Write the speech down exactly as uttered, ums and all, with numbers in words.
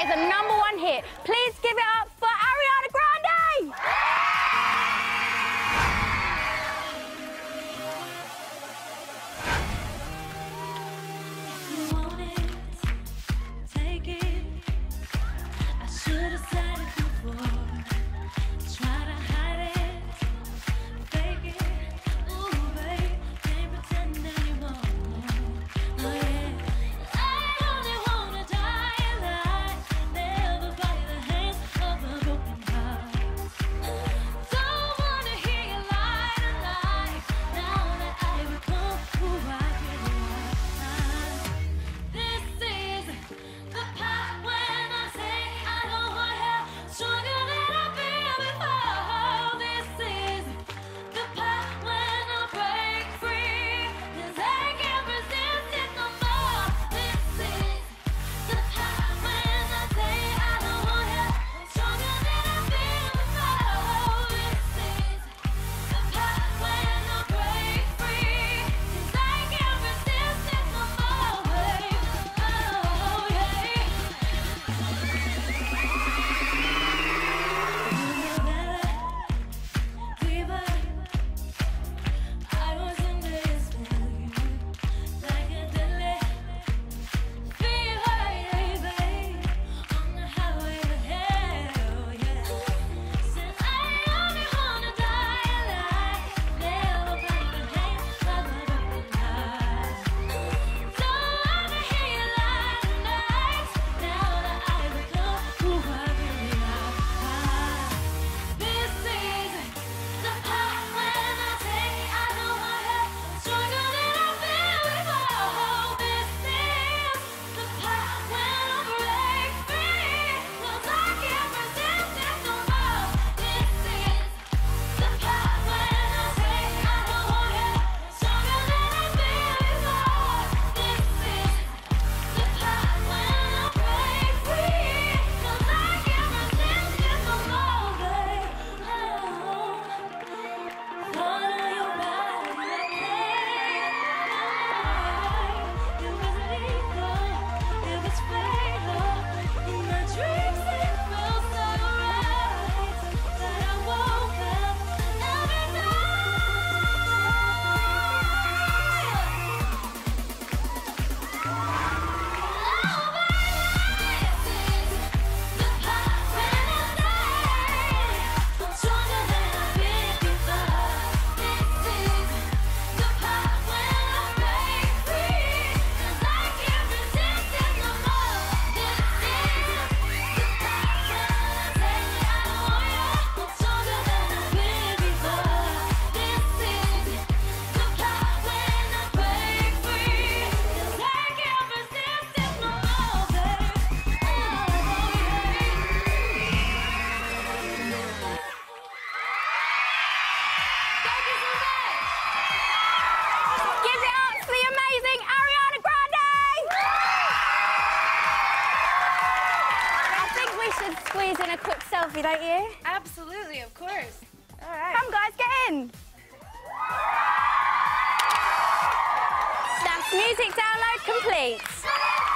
a number one hit. Please give it up for Ariana Grande! You want it, take it. I should have said it before. Try to hide it, fake it. Ooh, babe, can't pretend anymore. Oh yeah, I only wanna die alive, never by the hands of a broken heart. Don't wanna hear you lie to lie, now that I become who I really are. This is the part when I say I don't want help, stronger than I've been before. This is the part when I break free, 'cause I can't resist it no more. This is the part when I say I don't want help, stronger than I've been before. This is the part when I break free, 'cause I can't resist it no more, babe. Oh yeah. I was in this for you, like a deadly fever, babe, on the highway to hell, yeah. Said I only wanna die alive, never by the hands of a broken heart. Don't wanna hear you lie tonight, now that I become who I really are. This is the part when I say I don't want help, stronger than I've been before. This is the part when I break free, 'cause I can't resist it no more. This is the part when I say I don't want help, stronger than I've been before. This is the part when I break free, 'cause I can't resist it no more, babe. Thought of your body, it was lethal, it was fatal. In my dreams it felt so right, that I woke up every Give it up for the amazing Ariana Grande! I think we should squeeze in a quick selfie, don't you? Absolutely, of course. All right. Come, guys, get in. That's music download complete.